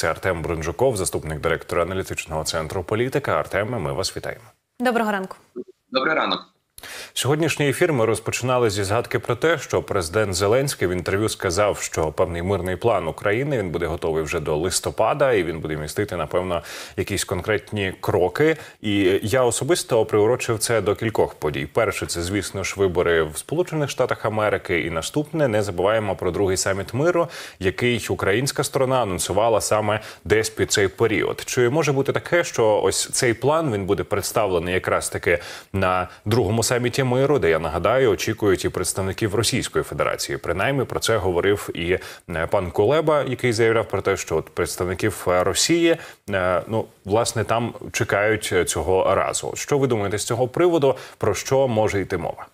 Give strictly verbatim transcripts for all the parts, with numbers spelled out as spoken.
Це Артем Брунжуков, заступник директора аналітичного центру «Політика». Артеме, ми вас вітаємо. Доброго ранку. Добрий ранок. Сьогоднішній ефір ми розпочинали зі згадки про те, що президент Зеленський в інтерв'ю сказав, що певний мирний план України, він буде готовий вже до листопада, і він буде містити, напевно, якісь конкретні кроки. І я особисто приурочив це до кількох подій. Перше, це, звісно ж, вибори в Сполучених Штатах Америки. І наступне, не забуваємо про другий саміт миру, який українська сторона анонсувала саме десь під цей період. Чи може бути таке, що ось цей план, він буде представлений якраз таки на другому саміті миру, де, я нагадаю, очікують і представників Російської Федерації. Принаймні, про це говорив і пан Кулеба, який заявляв про те, що от представників Росії, ну, власне, там чекають цього разу. Що ви думаєте з цього приводу? Про що може йти мова?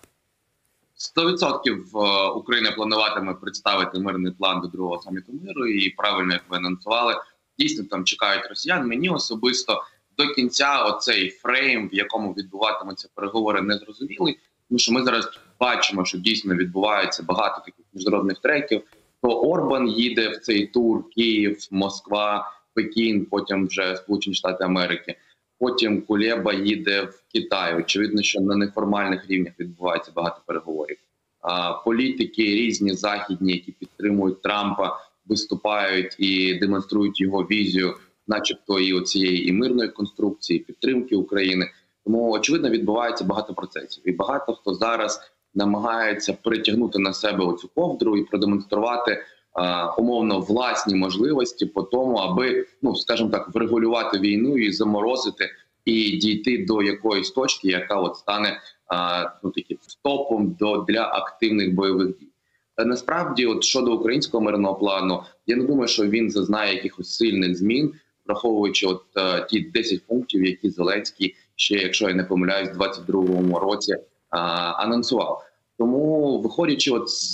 сто відсотків Україна плануватиме представити мирний план до другого саміту миру, і правильно, як ви анонсували, дійсно там чекають росіян. Мені особисто до кінця оцей фрейм, в якому відбуватимуться переговори, не зрозумілий, тому що ми зараз бачимо, що дійсно відбувається багато таких міжнародних треків. То Орбан їде в цей тур: Київ, Москва, Пекін, потім вже Сполучені Штати Америки. Потім Кулеба їде в Китай. Очевидно, що на неформальних рівнях відбувається багато переговорів. А, політики різні західні, які підтримують Трампа, виступають і демонструють його візію, начебто і оцієї і мирної конструкції, підтримки України. Тому, очевидно, відбувається багато процесів. І багато хто зараз намагається притягнути на себе оцю ковдру і продемонструвати а, умовно власні можливості по тому, аби, ну, скажімо так, врегулювати війну і заморозити, і дійти до якоїсь точки, яка от стане а, ну, таким стопом до, для активних бойових дій. Та насправді, от щодо українського мирного плану, я не думаю, що він зазнає якихось сильних змін, враховуючи от е, ті десять пунктів, які Зеленський ще, якщо я не помиляюсь, в двадцять другому році а, анонсував. Тому, виходячи от з,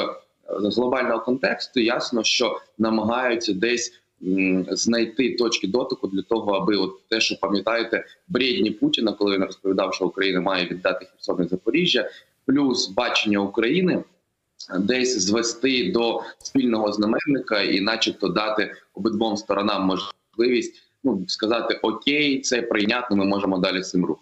з глобального контексту, ясно, що намагаються десь м, знайти точки дотику для того, аби от те, що пам'ятаєте, бредні Путіна, коли він розповідав, що Україна має віддати Херсон і Запоріжжя, плюс бачення України, десь звести до спільного знаменника і начебто дати обидвом сторонам можливість, ну, сказати: окей, це прийнятно, ми можемо далі з цим рухати.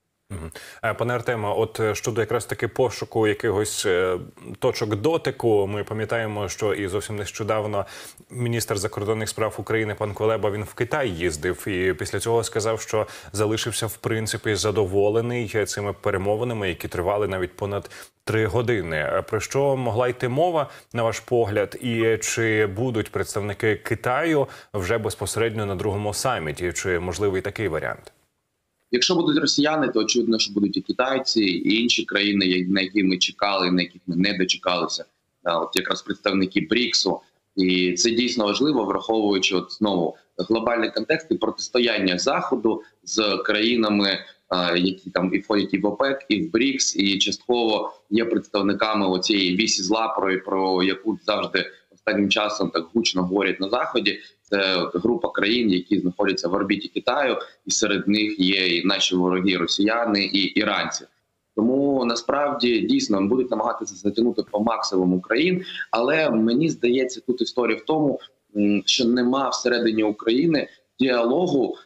Пане Артеме, от щодо якраз таки пошуку якихось точок дотику, ми пам'ятаємо, що і зовсім нещодавно міністр закордонних справ України пан Кулеба, він в Китай їздив і після цього сказав, що залишився в принципі задоволений цими перемовинами, які тривали навіть понад три години. Про що могла йти мова, на ваш погляд, і чи будуть представники Китаю вже безпосередньо на другому саміті, чи можливий такий варіант? Якщо будуть росіяни, то очевидно, що будуть і китайці, і інші країни, на які ми чекали, на яких ми не дочекалися. От якраз представники бріксу. І це дійсно важливо, враховуючи от знову глобальний контекст і протистояння Заходу з країнами, які там і входять і в ОПЕК, і в брікс, і частково є представниками оцієї вісі зла, про, про яку завжди останнім часом так гучно говорять на Заході. Це група країн, які знаходяться в орбіті Китаю, і серед них є і наші вороги росіяни, і іранці. Тому насправді дійсно будуть намагатися затягнути по максимуму країн, але мені здається, тут історія в тому, що нема всередині України діалогу,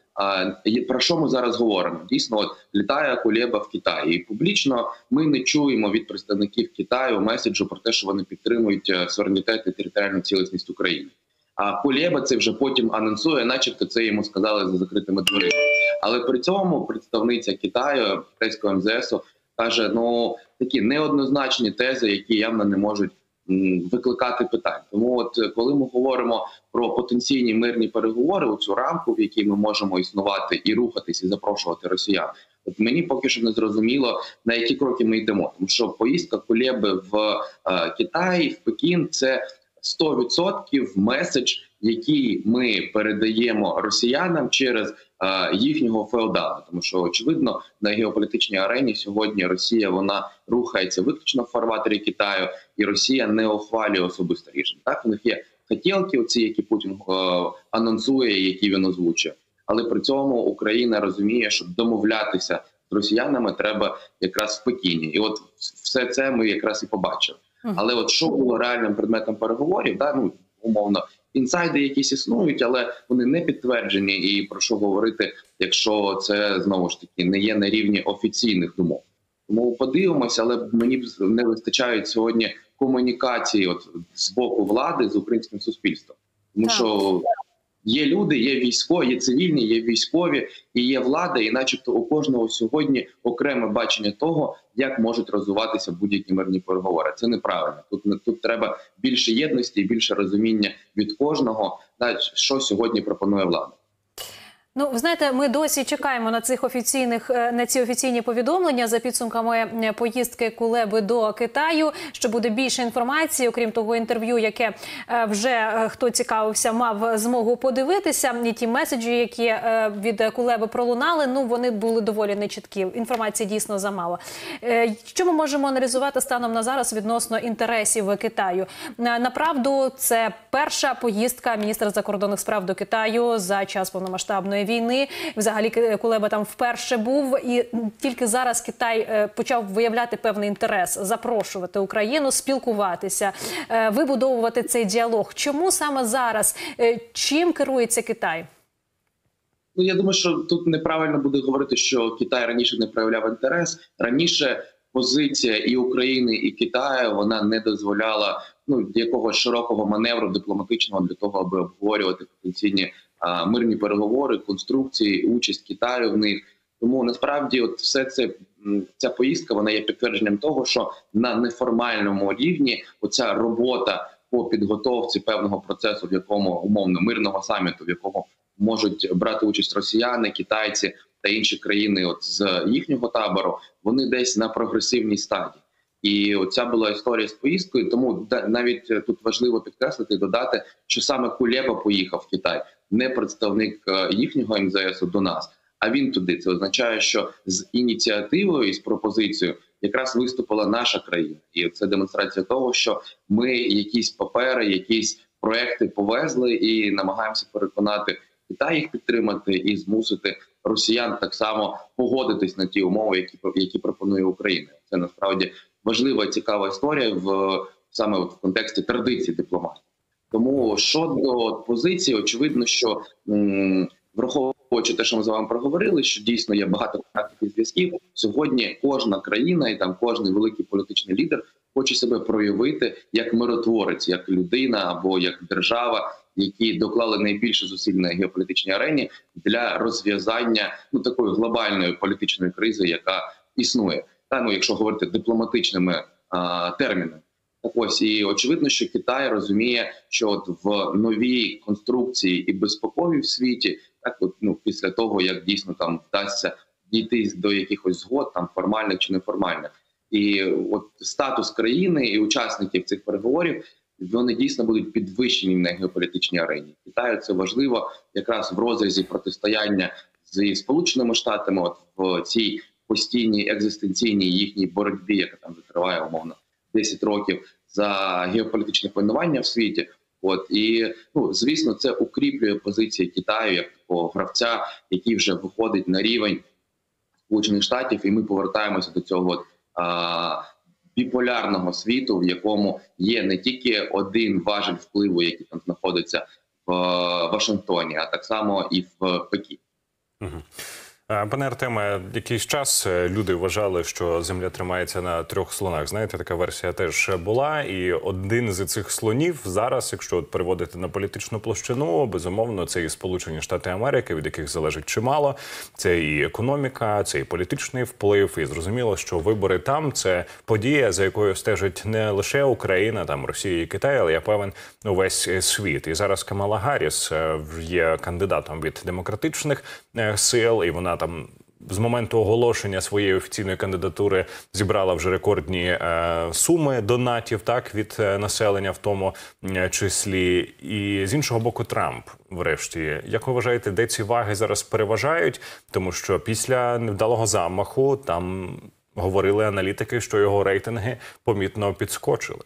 про що ми зараз говоримо. Дійсно, от літає Кулеба в Китаї, і публічно ми не чуємо від представників Китаю меседжу про те, що вони підтримують суверенітет і територіальну цілісність України. А Кулеба це вже потім анонсує, начебто це йому сказали за закритими дверима. Але при цьому представниця Китаю, китайського ем зе есу, каже, ну, такі неоднозначні тези, які явно не можуть м, викликати питань. Тому от коли ми говоримо про потенційні мирні переговори, у цю рамку, в якій ми можемо існувати і рухатись, і запрошувати росіян, от мені поки що не зрозуміло, на які кроки ми йдемо. Тому що поїздка Кулеби в е, Китай, в Пекін – це сто відсотків меседж, який ми передаємо росіянам через е, їхнього феодала. Тому що, очевидно, на геополітичній арені сьогодні Росія, вона рухається виключно в фарватері Китаю, і Росія не ухвалює особисто рішення. Так, у них є хотілки, оці, які Путін е, анонсує, які він озвучує. Але при цьому Україна розуміє, що домовлятися з росіянами треба якраз в Пекіні. І от все це ми якраз і побачили. Але от що було реальним предметом переговорів, да, ну, умовно, інсайди якісь існують, але вони не підтверджені. І про що говорити, якщо це знову ж таки не є на рівні офіційних думок. Тому подивимося, але мені не вистачає сьогодні комунікації от з боку влади з українським суспільством, тому так. що є люди, є військові, є цивільні, є військові і є влада, і начебто у кожного сьогодні окреме бачення того, як можуть розвиватися будь-які мирні переговори. Це неправильно. Тут, тут треба більше єдності і більше розуміння від кожного, що сьогодні пропонує влада. Ну, ви знаєте, ми досі чекаємо на цих офіційних, на ці офіційні повідомлення за підсумками поїздки Кулеби до Китаю, що буде більше інформації, окрім того інтерв'ю, яке вже хто цікавився, мав змогу подивитися. І ті меседжі, які від Кулеби пролунали, ну, вони були доволі нечіткі. Інформації дійсно замало. Що ми можемо аналізувати станом на зараз відносно інтересів Китаю? Направду, це перша поїздка міністра закордонних справ до Китаю за час повномасштабної війни. Взагалі Кулеба там вперше був, і тільки зараз Китай почав виявляти певний інтерес, запрошувати Україну, спілкуватися, вибудовувати цей діалог. Чому саме зараз? Чим керується Китай? Ну, я думаю, що тут неправильно буде говорити, що Китай раніше не проявляв інтерес. Раніше позиція і України, і Китаю, вона не дозволяла ну, якогось широкого маневру дипломатичного для того, аби обговорювати потенційні а, мирні переговори, конструкції, участь Китаю в них. Тому насправді от все це, ця поїздка, вона є підтвердженням того, що на неформальному рівні оця робота по підготовці певного процесу, в якому умовно мирного саміту, в якому можуть брати участь росіяни, китайці та інші країни от з їхнього табору, вони десь на прогресивній стадії. І оця була історія з поїздкою, тому навіть тут важливо підкреслити і додати, що саме Кулеба поїхав в Китай, не представник їхнього ем зе есу до нас, а він туди. Це означає, що з ініціативою і з пропозицією якраз виступила наша країна. І це демонстрація того, що ми якісь папери, якісь проекти повезли і намагаємося переконати Китай їх підтримати і змусити росіян так само погодитись на ті умови, які, які пропонує Україна. Це насправді важлива і цікава історія в саме в контексті традицій дипломатії. Тому щодо позиції, очевидно, що м, враховуючи те, що ми з вами проговорили, що дійсно є багато практик зв'язків, сьогодні кожна країна і там кожен великий політичний лідер хоче себе проявити як миротворець, як людина або як держава, які доклали найбільше зусиль на геополітичній арені для розв'язання ну такої глобальної політичної кризи, яка існує. Та ну, якщо говорити дипломатичними а, термінами. Так ось, і очевидно, що Китай розуміє, що от в новій конструкції і безпековій в світі, так от, ну, після того, як дійсно там вдасться дійти до якихось згод, там формальних чи неформальних, і от статус країни і учасників цих переговорів, вони дійсно будуть підвищені на геополітичній арені. Китаю це важливо якраз в розрізі протистояння зі Сполученими Штатами, от в цій постійній екзистенційній їхній боротьбі, яка там вже триває умовно десять років, за геополітичне панування в світі. От і ну звісно, це укріплює позиції Китаю як такого гравця, який вже виходить на рівень Сполучених Штатів, і ми повертаємося до цього от, а, біполярного світу, в якому є не тільки один важіль впливу, який там знаходиться в Вашингтоні, а так само і в Пекіні. Угу. Пане Артеме, якийсь час люди вважали, що земля тримається на трьох слонах. Знаєте, така версія теж була. І один з цих слонів зараз, якщо от переводити на політичну площину, безумовно, це і Сполучені Штати Америки, від яких залежить чимало. Це і економіка, це і політичний вплив. І зрозуміло, що вибори там – це подія, за якою стежить не лише Україна, там Росія і Китай, але, я певен, увесь світ. І зараз Камала Гарріс є кандидатом від демократичних сил, і вона там з моменту оголошення своєї офіційної кандидатури зібрала вже рекордні е, суми донатів, так, від е, населення в тому е, числі. І з іншого боку Трамп, врешті. Як ви вважаєте, де ці ваги зараз переважають? Тому що після невдалого замаху там говорили аналітики, що його рейтинги помітно підскочили.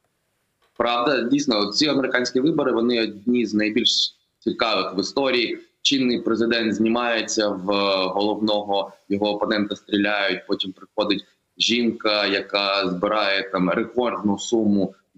Правда, дійсно, ці американські вибори, вони одні з найбільш цікавих в історії. Чинний президент знімається, в головного його опонента стріляють, потім приходить жінка, яка збирає там рекордну суму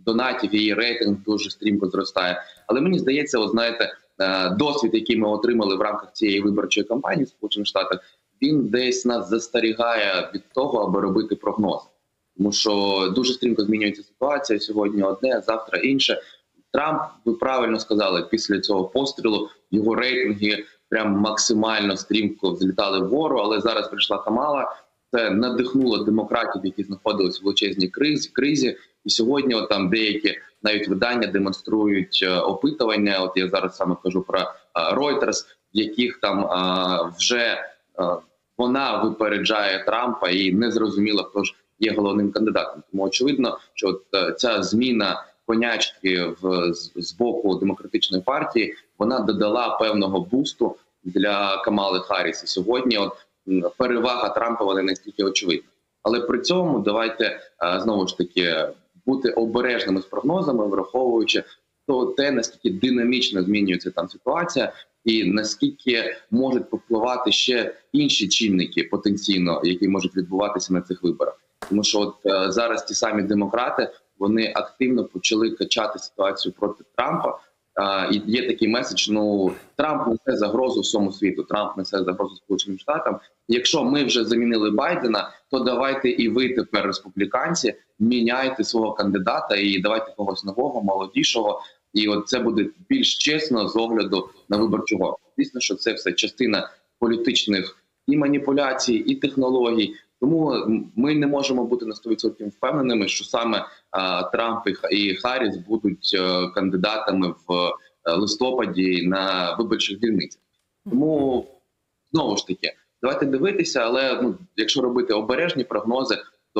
донатів, її рейтинг дуже стрімко зростає. Але мені здається, от знаєте, досвід, який ми отримали в рамках цієї виборчої кампанії в Сполучених Штатах, він десь нас застерігає від того, аби робити прогнози. Тому що дуже стрімко змінюється ситуація. Сьогодні одне, завтра інше. Трамп, ви правильно сказали, після цього пострілу його рейтинги прям максимально стрімко взлітали вгору, але зараз прийшла Камала. Це надихнуло демократів, які знаходились в величезній кризі. кризі. І сьогодні от там деякі навіть видання демонструють опитування. От я зараз саме кажу про Reuters, в яких там а, вже а, вона випереджає Трампа і не зрозуміло, хто ж є головним кандидатом. Тому очевидно, що от, ця зміна конячки в, з, з боку демократичної партії, вона додала певного бусту для Камали Харріс. І сьогодні от перевага Трампа вона настільки очевидна. Але при цьому давайте знову ж таки бути обережними з прогнозами, враховуючи то те, наскільки динамічно змінюється там ситуація, і наскільки можуть повпливати ще інші чинники потенційно, які можуть відбуватися на цих виборах. Тому що от зараз ті самі демократи, вони активно почали качати ситуацію проти Трампа. Uh, і є такий меседж, ну, Трамп несе загрозу всьому світу, Трамп несе загрозу Сполученим Штатам. Якщо ми вже замінили Байдена, то давайте і ви тепер, республіканці, міняйте свого кандидата і давайте когось нового, молодішого. І от це буде більш чесно з огляду на виборчого. Звісно, що це все частина політичних і маніпуляцій, і технологій. Тому ми не можемо бути на сто відсотків впевненими, що саме а, Трамп і Харріс будуть а, кандидатами в а, листопаді на виборчих дільницях. Тому, знову ж таки, давайте дивитися, але ну, якщо робити обережні прогнози,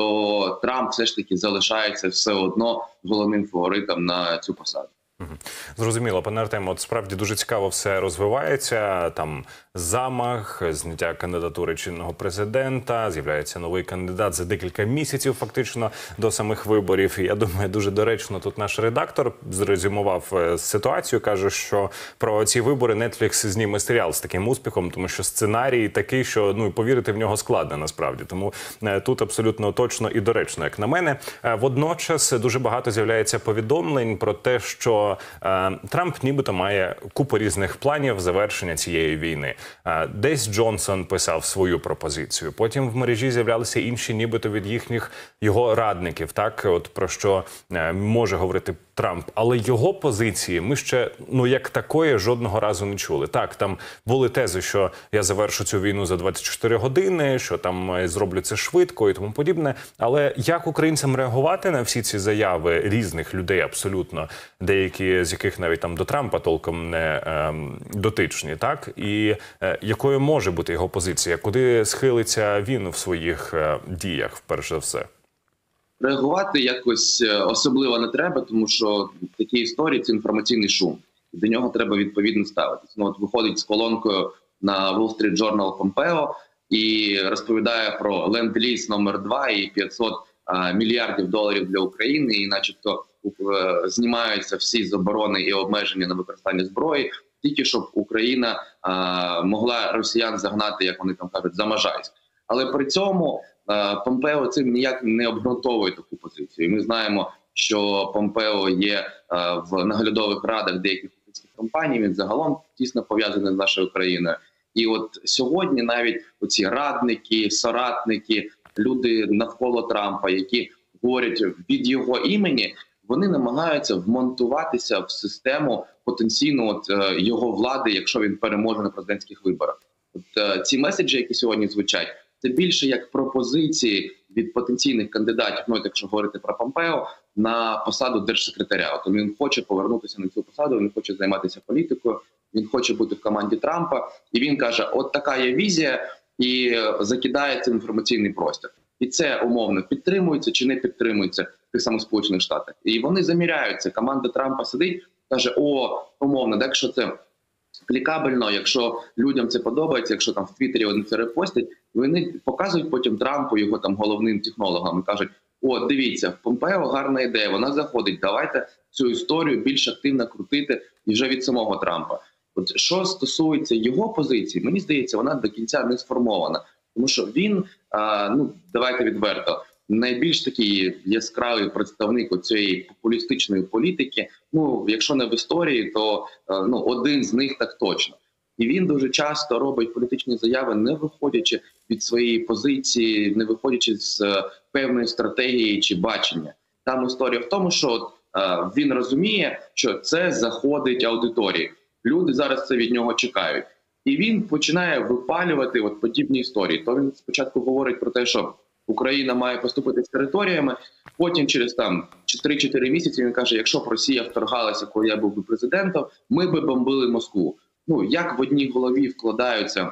то Трамп все ж таки залишається все одно головним фаворитом на цю посаду. Зрозуміло, пане Артем, от справді дуже цікаво все розвивається. Там замах, зняття кандидатури чинного президента, з'являється новий кандидат за декілька місяців фактично до самих виборів. І я думаю, дуже доречно тут наш редактор зрезюмував ситуацію, каже, що про ці вибори Netflix зніме серіал з таким успіхом, тому що сценарій такий, що ну повірити в нього складно насправді. Тому тут абсолютно точно і доречно, як на мене. Водночас дуже багато з'являється повідомлень про те, що Трамп нібито має купу різних планів завершення цієї війни. Десь Джонсон писав свою пропозицію, потім в мережі з'являлися інші нібито від їхніх його радників, так, от про що може говорити Трамп. Але його позиції ми ще, ну як такої, жодного разу не чули. Так, там були тези, що я завершу цю війну за двадцять чотири години, що там зроблю це швидко і тому подібне. Але як українцям реагувати на всі ці заяви різних людей абсолютно, деякі з яких навіть там до Трампа толком не ем, дотичні, так? І е, якою може бути його позиція? Куди схилиться він в своїх е, діях, вперше за все? Реагувати якось особливо не треба, тому що такі історії – це інформаційний шум. І до нього треба відповідно ставитися. Ну, от виходить з колонкою на Wall Street Journal Помпео і розповідає про ленд-ліз номер два і п'ятсот а, мільярдів доларів для України, і начебто знімаються всі заборони і обмеження на використання зброї, тільки щоб Україна а, могла росіян загнати, як вони там кажуть, за Можайськ. Але при цьому а, Помпео цим ніяк не обґрунтовує таку позицію. І ми знаємо, що Помпео є а, в наглядових радах деяких українських компаній, він загалом тісно пов'язаний з нашою країною. І от сьогодні навіть оці радники, соратники, люди навколо Трампа, які говорять від його імені, вони намагаються вмонтуватися в систему потенційно от, е, його влади, якщо він переможе на президентських виборах. От, е, ці меседжі, які сьогодні звучать, це більше як пропозиції від потенційних кандидатів, ну, якщо говорити про Помпео, на посаду держсекретаря. От він хоче повернутися на цю посаду, він хоче займатися політикою, він хоче бути в команді Трампа, і він каже, от така є візія, і закидає цей інформаційний простір. І це умовно підтримується чи не підтримується в тих самих Сполучених Штатах. І вони заміряються. Команда Трампа сидить, каже, о, умовно, так, якщо це клікабельно, якщо людям це подобається, якщо там в Твіттері вони це репостять, вони показують потім Трампу, його там головним технологам, і кажуть, о, дивіться, в Помпео гарна ідея, вона заходить, давайте цю історію більш активно крутити і вже від самого Трампа. От що стосується його позиції, мені здається, вона до кінця не сформована. Тому що він, а, ну давайте відверто, найбільш такий яскравий представник цієї популістичної політики. Ну, якщо не в історії, то ну один з них так точно. І він дуже часто робить політичні заяви, не виходячи від своєї позиції, не виходячи з певної стратегії чи бачення. Там історія в тому, що от, е, він розуміє, що це заходить аудиторії. Люди зараз це від нього чекають. І він починає випалювати от подібні історії. То він спочатку говорить про те, що Україна має поступити з територіями, потім через там три-чотири місяці він каже, якщо б Росія вторгалася, коли я був би президентом, ми би бомбили Москву. Ну, як в одній голові вкладаються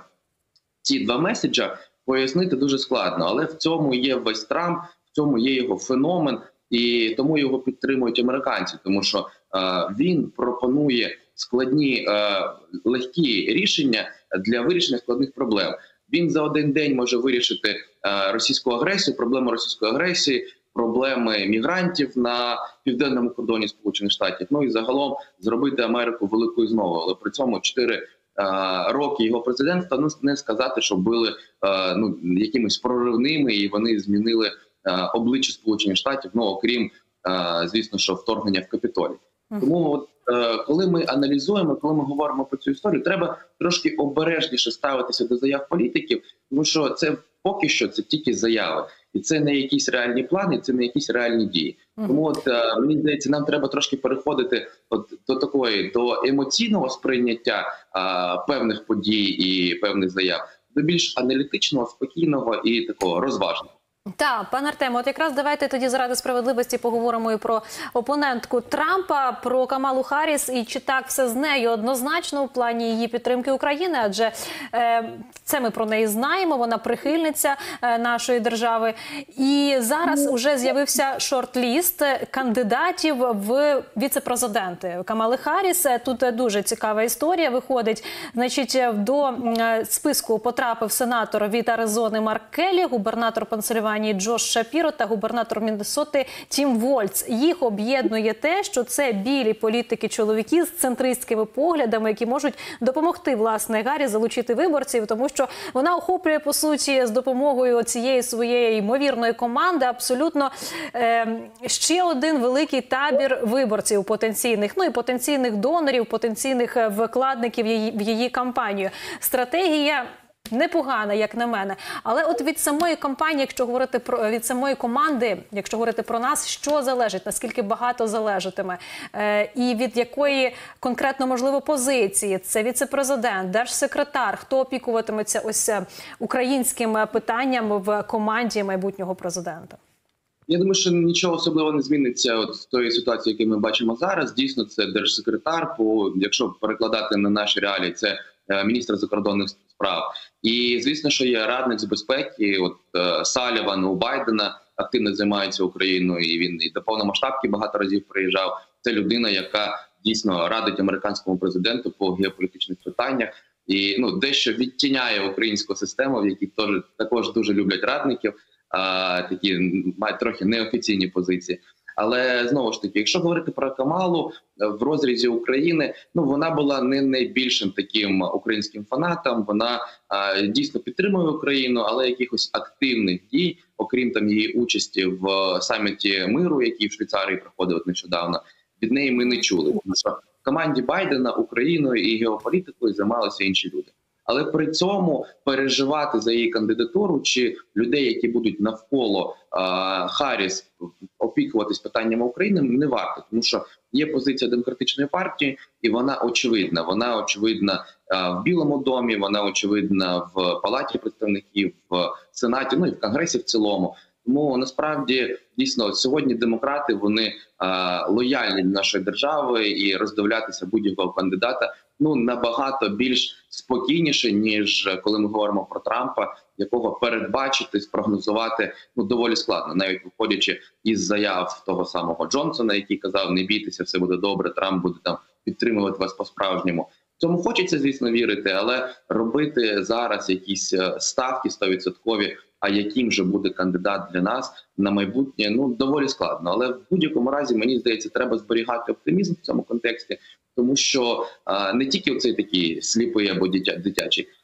ці два меседжа, пояснити дуже складно. Але в цьому є весь Трамп, в цьому є його феномен, і тому його підтримують американці. Тому що е, він пропонує складні, е, легкі рішення для вирішення складних проблем. Він за один день може вирішити е, російську агресію, проблему російської агресії, проблеми мігрантів на південному кордоні Сполучених Штатів. Ну і загалом зробити Америку великою знову. Але при цьому чотири е, роки його президентства, ну не сказати, що були е, ну якимись проривними і вони змінили е, обличчя Сполучених Штатів. Ну окрім, е, звісно, що вторгнення в Капітолій. Тому от е, коли ми аналізуємо, коли ми говоримо про цю історію, треба трошки обережніше ставитися до заяв політиків, тому що це поки що це тільки заяви. І це не якісь реальні плани, це не якісь реальні дії. Mm-hmm. Тому от, е, мені здається, нам треба трошки переходити от, до такої, до емоційного сприйняття е, певних подій і певних заяв, до більш аналітичного, спокійного і такого розважного. Так, пане Артеме, от якраз давайте тоді заради справедливості поговоримо і про опонентку Трампа, про Камалу Харріс, і чи так все з нею однозначно в плані її підтримки України, адже е, це ми про неї знаємо, вона прихильниця е, нашої держави. І зараз уже з'явився шорт-ліст кандидатів в віце-президенти Камали Харріс. Тут дуже цікава історія виходить. Значить, до е, списку потрапив сенатор від Аризони Марк Келлі, губернатор Пенсильванії Джош Шапіро та губернатор Міннесоти Тім Вольц. Їх об'єднує те, що це білі політики-чоловіки з центристськими поглядами, які можуть допомогти, власне, Гарріс залучити виборців, тому що вона охоплює, по суті, з допомогою цієї своєї ймовірної команди абсолютно е, ще один великий табір виборців потенційних, ну і потенційних донорів, потенційних вкладників її, в її кампанію. Стратегія непогана, як на мене. Але от від самої кампанії, якщо говорити про від самої команди, якщо говорити про нас, що залежить, наскільки багато залежатиме, е, і від якої конкретно, можливо, позиції, це віце-президент, держсекретар, хто опікуватиметься ось українським питанням в команді майбутнього президента? Я думаю, що нічого особливо не зміниться от з тої ситуації, яку ми бачимо зараз. Дійсно, це держсекретар, по, якщо перекладати на наші реалії, це міністр закордонних справ. І, звісно, що є радник з безпеки, от е, Саліван у Байдена активно займається Україною, і він і до повномасштабки багато разів приїжджав. Це людина, яка дійсно радить американському президенту по геополітичних питаннях. І ну, дещо відтіняє українську систему, в якій теж, також дуже люблять радників, а, такі мають трохи неофіційні позиції. Але знову ж таки, якщо говорити про Камалу в розрізі України, ну вона була не найбільшим таким українським фанатом. Вона а, дійсно підтримує Україну, але якихось активних дій, окрім там її участі в саміті миру, який в Швейцарії проходив нещодавно, від неї ми не чули. Тому що в команді Байдена Україною і геополітикою займалися інші люди. Але при цьому переживати за її кандидатуру чи людей, які будуть навколо а, Харріс опікуватись питаннями України, не варто. Тому що є позиція демократичної партії, і вона очевидна. Вона очевидна а, в Білому домі, вона очевидна в Палаті представників, в Сенаті, ну і в Конгресі в цілому. Тому насправді дійсно сьогодні демократи вони а, лояльні до нашої держави, і роздивлятися будь-якого кандидата ну набагато більш спокійніше, ніж коли ми говоримо про Трампа, якого передбачити, спрогнозувати ну доволі складно, навіть виходячи із заяв того самого Джонсона, який казав: не бійтеся, все буде добре, Трамп буде там підтримувати вас по-справжньому. Цьому хочеться, звісно, вірити, але робити зараз якісь ставки сто відсотків, а яким же буде кандидат для нас на майбутнє, ну доволі складно. Але в будь-якому разі, мені здається, треба зберігати оптимізм в цьому контексті, тому що а, не тільки оцей такий сліпий або дитя, дитячий,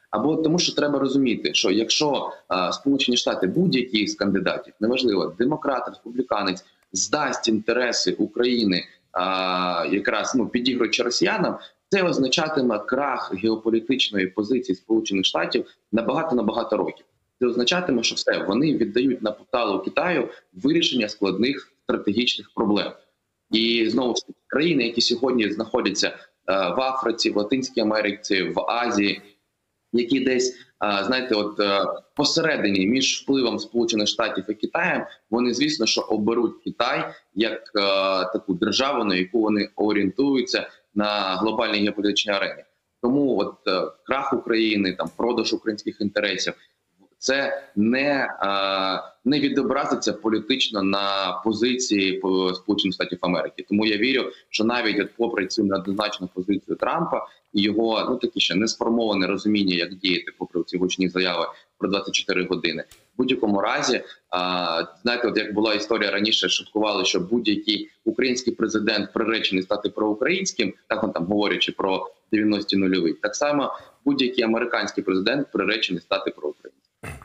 або тому, що треба розуміти, що якщо а, Сполучені Штати, будь-який з кандидатів, неважливо, демократ, республіканець, здасть інтереси України, а, якраз ну підігруючи росіянам, це означатиме крах геополітичної позиції Сполучених Штатів на багато на багато років. Це означатиме, що все вони віддають на поталу Китаю вирішення складних стратегічних проблем. І знову ж таки країни, які сьогодні знаходяться е, в Африці, в Латинській Америці, в Азії, які десь, е, знаєте, от е, посередині між впливом Сполучених Штатів і Китаєм, вони, звісно, що оберуть Китай як е, таку державу, на яку вони орієнтуються на глобальній геополітичній арені. Тому от е, крах України, там продаж українських інтересів, це не, е, не відобразиться політично на позиції Сполучених Штатів Америки. Тому я вірю, що навіть от попри цю неоднозначну позицію Трампа і його ну такі ще не сформоване розуміння, як діяти, попри ці гучні заяви про двадцять чотири години. В будь-якому разі, е, знаєте, от як була історія раніше, шуткували, що будь-який український президент приречений стати проукраїнським, так он там говорячи про дев'яності нульові. Так само будь-який американський президент приречений стати проукраїнським.